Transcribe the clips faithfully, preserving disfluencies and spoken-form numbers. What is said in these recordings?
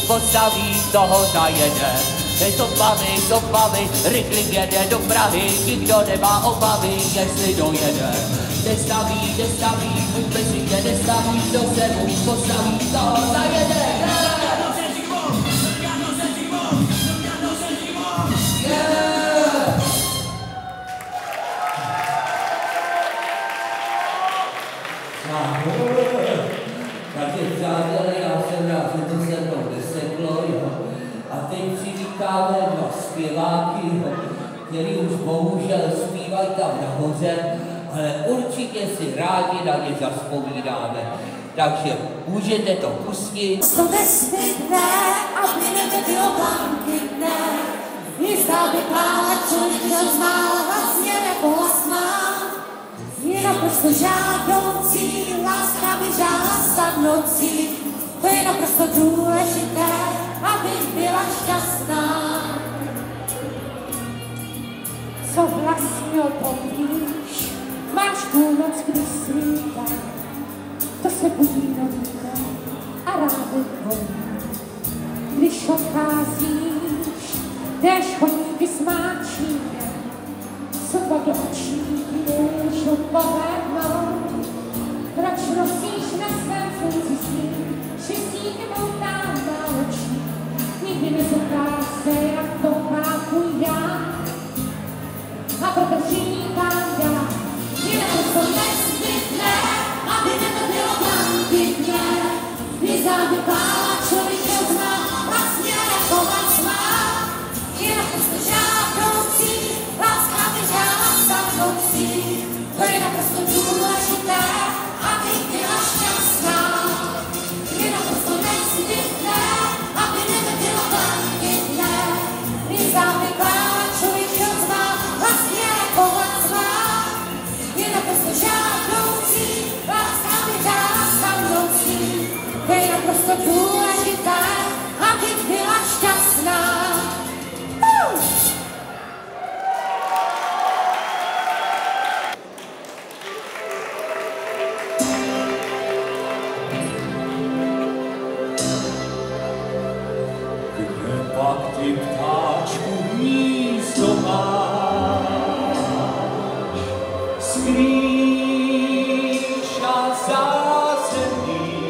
postaví, toho najede. To baví, to baví, rychlík jede do Prahy, nikdo nemá obavy, jestli dojede. Nestaví, nestaví, vůbec nikde nestaví, kdo se mu postaví, toho najede. Takže přátelé, já jsem rád, že to se mnou neseklo, jo. A teď přivítáme dva zpěváky, jo, který už bohužel zpívají tam nahoře, ale určitě si rádi na ně zavzpomínáme. Takže můžete to pustit. To nezbytné, aby nebylo blankitné, jistá by pláč, člověk zmál, vlastně nebo smál. Je naprosto žádoucí, láska by žásla v noci, to je naprosto důležité, aby byla šťastná. Co vlastně povíš, máš půlnoc, kdy svítá, to se budí novíka a rády tvojí. Když odcházíš, jdeš chodníky smáčí, sotva do očí jdeš odpovednou. Proč nosíš na svém srdci sníh, šestí tebou tam na očí, nikdy nezeptá se, jak to chápu já. A proto říkám já, je naprosto nezbytné, aby to bylo blankitné, když závypála člověk zná, vlastně nechovat má. Je naprosto žádoucí, láska vyžádá sa v noci, to je naprosto důležité, aby byla šťastná. Je naprosto nezbytné, aby nebylo blankitné, když závypála člověk zná, vlastně nechovat má. Je naprosto žádoucí, láska vyžádá sa v noci, to je naprosto důležité, aby byla šťastná. Uh! Kde pak ty ptáčku hnízdo máš, skrýš a zázemí,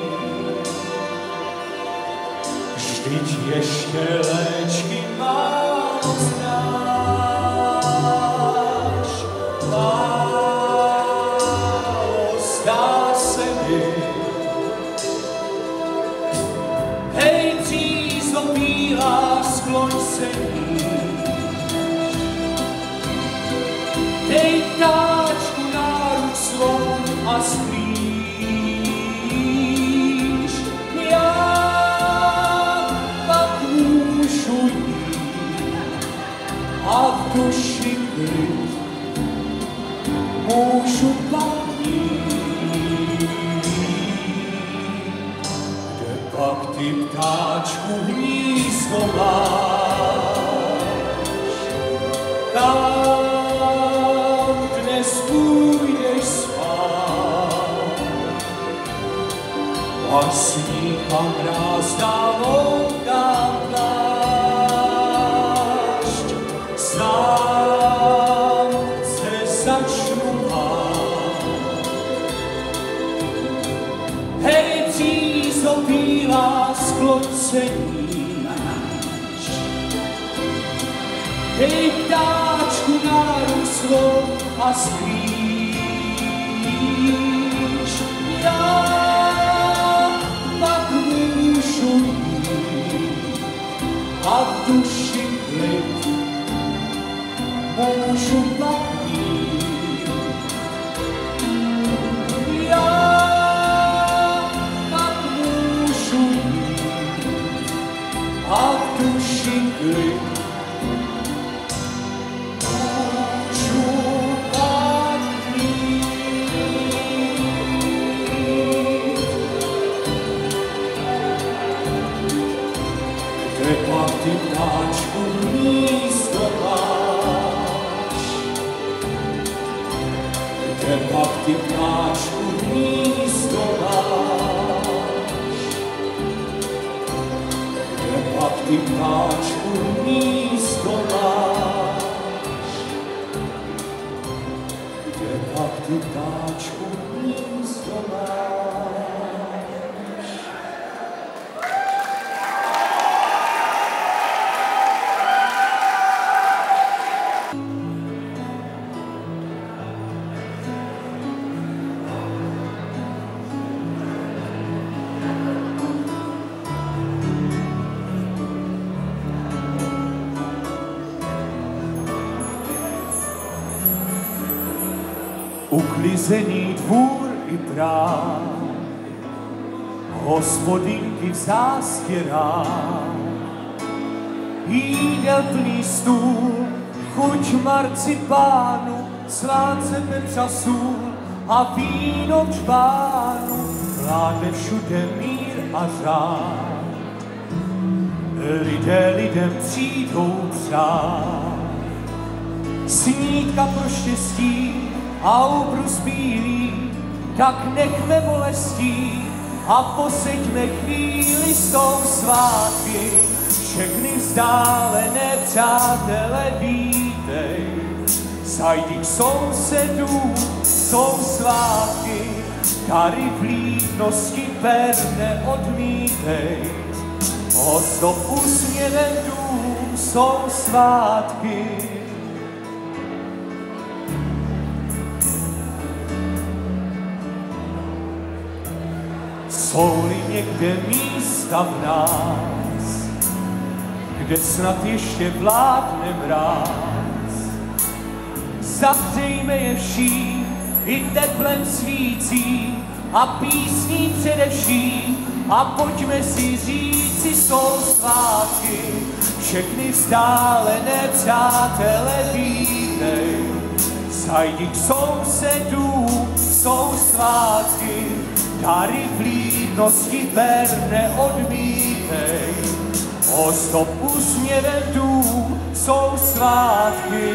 vždyť ještě léčky málo znáš, málo zdá se mi. Hej, přízno bílá, skloň se níž, dej ptáčku náruč svou a sklíš. Já pak můžu jít a v duši klid můžu pak jít. Kde pak ty ptáčku hnízdo máš, tam dnes půjdeš spát a sníh a mráz dávou dám plášť. Sám se začnu bát. Hej, přízno bílá, skloň se níž, dej ptáčku náruč svou a sklíš. Já pak můžu jít a v duši klid můžu pak jít. Já pak můžu jít a v duši klid můžu pak jít. Kde pak ty ptáčku hnízdo máš, kde pak ty ptáčku hnízdo máš, pak ty ptáčku místo máš? Kde pak ty ptáčku místo máš? Uklizený dvůr i prám, hospodinky v zástěrách, jídelný stůl, chuť marcipánu, slánce Petra sůl a víno v čbánu, vládne všude mír a řád. Lidé lidem přijdou přát, snídka pro štěstí a ubrus bílý, tak nechme bolestí a poseďme chvíli s tou svátky. Všechny vzdálené přátele vítej, zajdi k sousedům, jsou svátky, dary v lídnosti perne odmítej. Ozdob úsměvem dům, jsou svátky. Jsou-li někde místa v nás, kde snad ještě vládne mráz, zahřejme je vším i teplem svící a písní především a pojďme si říci, jsou svátky, všechny vzdálené přátele vítej, zajdi k sousedům, jsou svátky, dary v lídnosti verne odmítej, ozdob úsměvem dům, jsou svátky.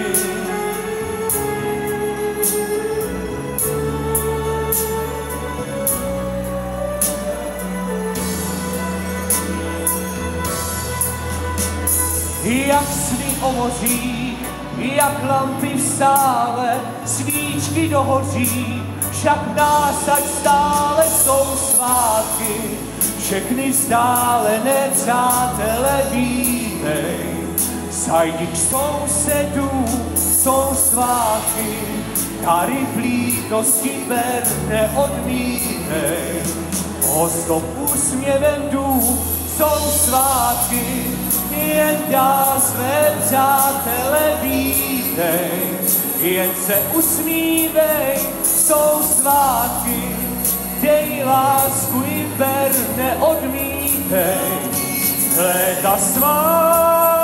Jak sny o mořích, jak lampy v sále, svíčky dohoří, však nás ať stále jsou svátky, všechny vzdálené přátele vítej, zajdi k sousedům, jsou svátky, dary v lídnosti verne odmítej, ozdob úsměvem dům, jsou svátky, jen dál své přátele vítej, jen se usmívej, jsou svátky, dej lásku i ber, neodmítej, léta svátků.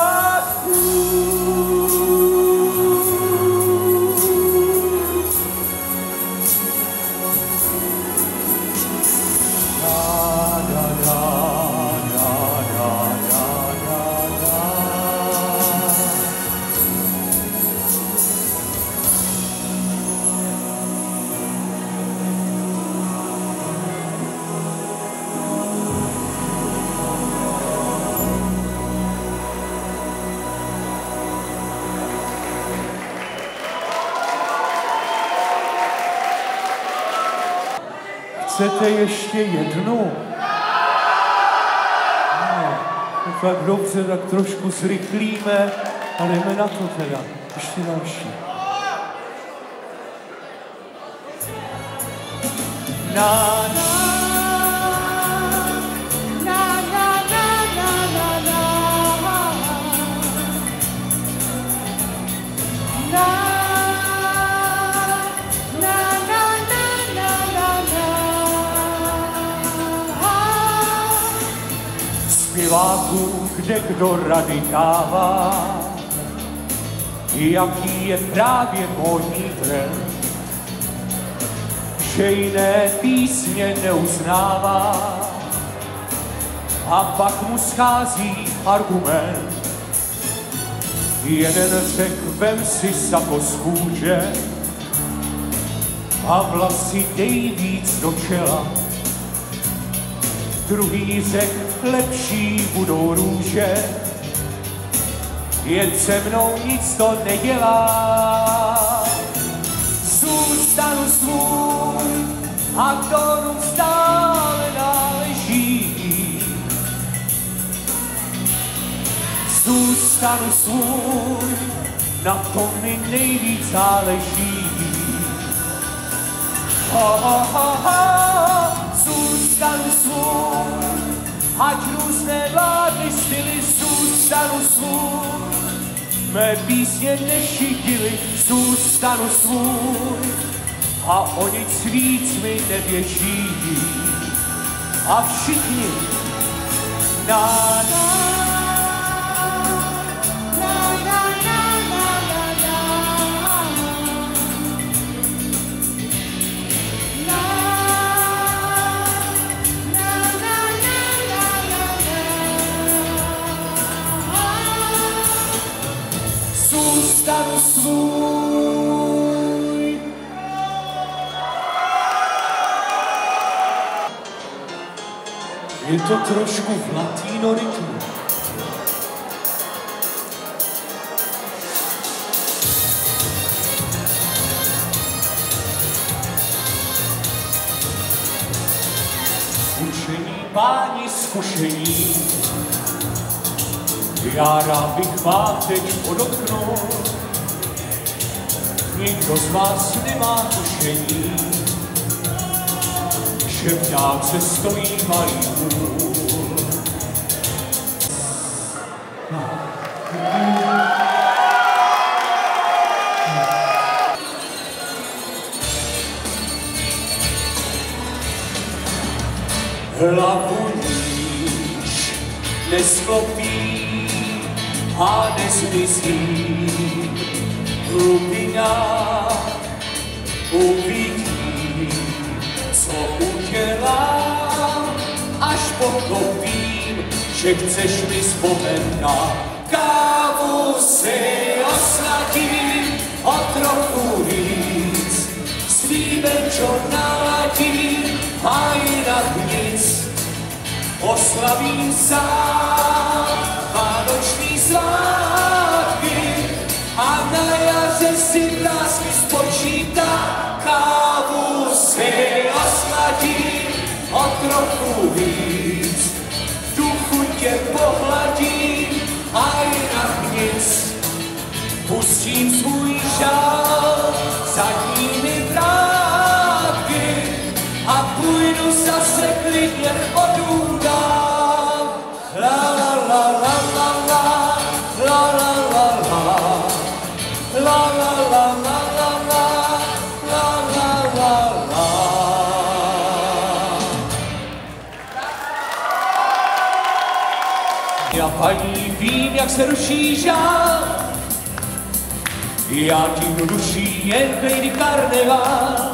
Chcete ještě jednu? No, tak dobře, tak trošku zrychlíme a jdeme na to teda. Ještě další. Na, na. Zpěváků, kde kdo rady dává, jaký je právě módní trend, že jiné písně neuznává a pak mu schází argument. Jeden řek, vem si sako z kůže a vlasy dej víc do čela, druhý řek, lepší budou růže, jen se mnou nic to nedělá. Zůstanu svůj a tónu stále náleží. Zůstanu svůj, na tom mi nejvíc záleží. Ha, ha, ha, ha. Zůstanu svůj, ať různé vlády styly, zůstanu svůj. Mé písně nešidily, zůstanu svůj a o nic víc mi neběží. A všichni na na zůstanu svůj. Je to trošku v latino rytmu. Zkušení páni zkušení, já rád bych vám teď podotknul, nikdo z vás nemá tušení, že v ďálce stojí malý hůl. Hlavu níž nesklopí a nezmizí, hlubina uvidí, co udělám, až pochopím, že chceš mi s Bohem na kávu si osladím o trochu víc, s vínem čo naladím a jinak nic, oslavím sám vánoční svátky a na jaře si vrásky spočítám, kávu si osladím o trochu víc, duchu tě pohladím a jinak nic, pustím svůj žál zadními vrátky a půjdu zase klidně odům dál. La la la la la la, la la la la, la la la la la la, la la la la. Já paní vím, jak se ruší žál, já tím duší jen Lady Karneval.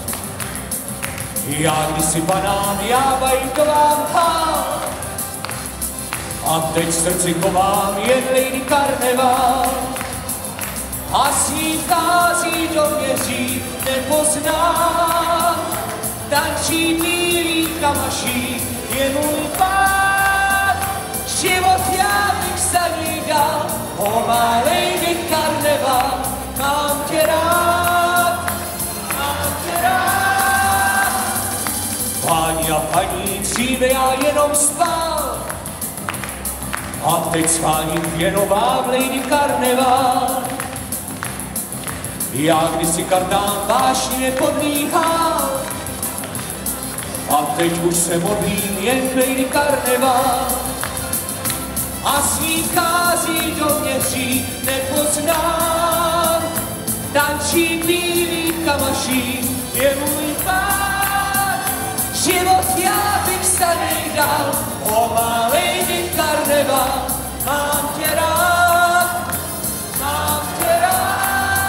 Já kdysi banán, já bajkovám hál, a teď srdci kovám jen Lady Karneval. A s ní vchází do měří, nepoznám, tančí bílý kamaší, je můj pán. Život já bych za ní dal, o má Lady Karneval, mám tě rád, mám tě rád. Páni a paní, dříve já jenom spal, a teď schváním věnovám Lady Karneval. Já kdysi kartám vášně podmíhal, a teď už se modlím jen Lady Karneval. A s ní vchází do měří, nepoznám, tančí bílý kamaší, je můj pán. Život já bych za něj dal, o má Lady Karneval, mám tě rád, mám tě rád.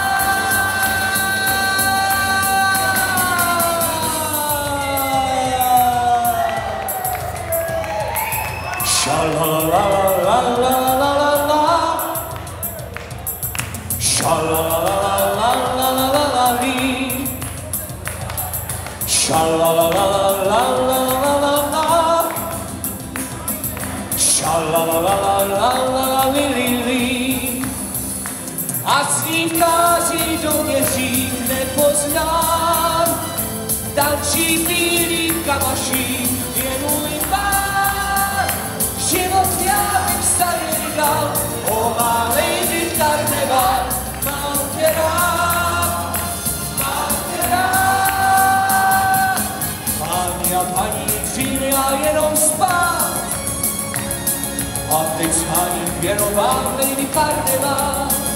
Sha-la-la-la-la-la-la-la-la, sha-la-la-la-la-la-la-la-la-li, sha-la-la-la-la-la-la-la-la, Šalalalalalalili. A slívkáři do měří nepoznám, tančí bílý kamaši, je můj pán. Život já bych starý dal, o má lady karneval, mám tě rád, mám tě rád. Páni a paní, přijde já jenom spát, a teď sháním jenom vám lady karneval.